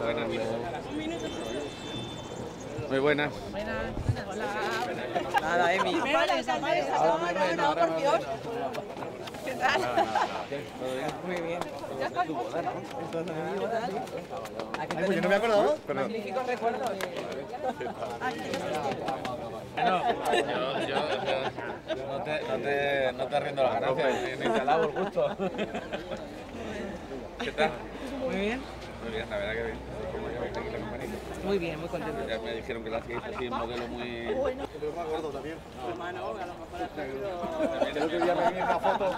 Buenas, muy buenas. Hola. Nada, Emi. No, por Dios. ¿Qué tal? Muy bien. Ya está. Ay, pues yo no me acordaba, pero... Magníficos recuerdos. Bueno, no te rindo las ganancias, ni te alabo el gusto. ¿Qué tal? Muy bien. Muy bien, la verdad que bien. ¿Cómo lleváis aquí la compañía? Muy bien, muy contento. Ya me dijeron que lo hacíais así, un modelo muy... Yo me acuerdo también. Hermano, a lo mejor ha salido... El otro día me vi una foto.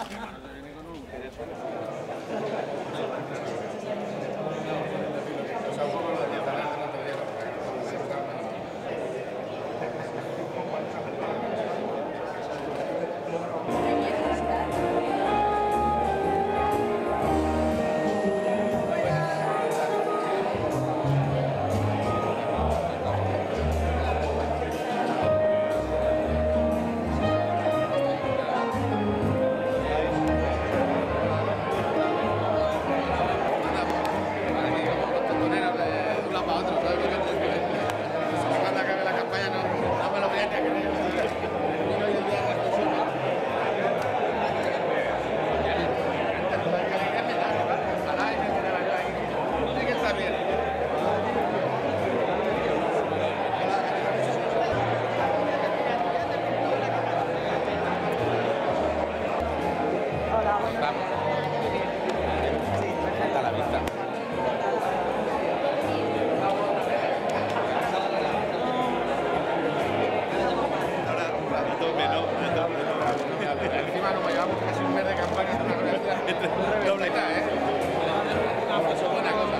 Encima nos llevamos casi un mes de campaña en una universidad dobleta, ¿eh? Eso es buena cosa.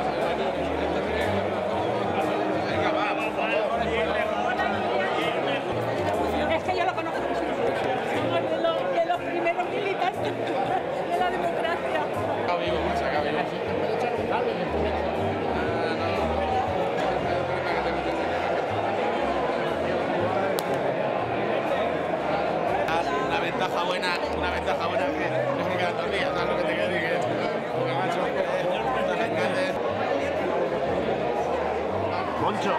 Venga, va. Es que yo lo conozco. Somos de los primeros militantes de la democracia. Acá vivo, más acá vivo. Una ventaja buena es que me quedan 2 días, ¿sabes lo que te quiero decir? Porque macho, Moncho.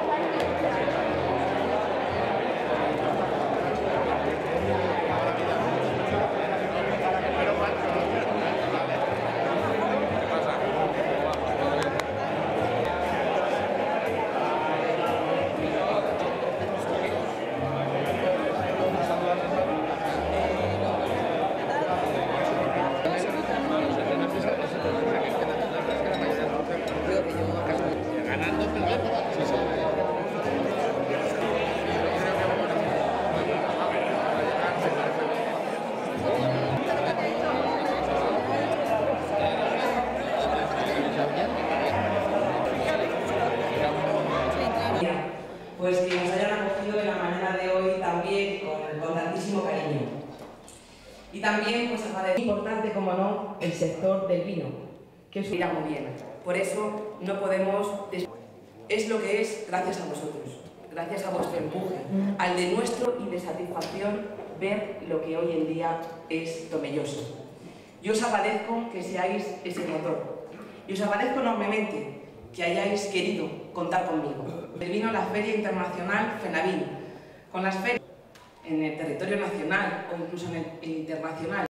Pues que nos hayan acogido de la manera de hoy también con tantísimo cariño. Y también, pues es importante, como no, el sector del vino, que os irá muy bien. Por eso no podemos... Es lo que es gracias a vosotros, gracias a vuestro empuje, al de nuestro y de satisfacción ver lo que hoy en día es Tomelloso. Yo os agradezco que seáis ese motor. Y os agradezco enormemente que hayáis querido contar conmigo. Vino la Feria Internacional FENAVIN, con las ferias en el territorio nacional o incluso en el internacional.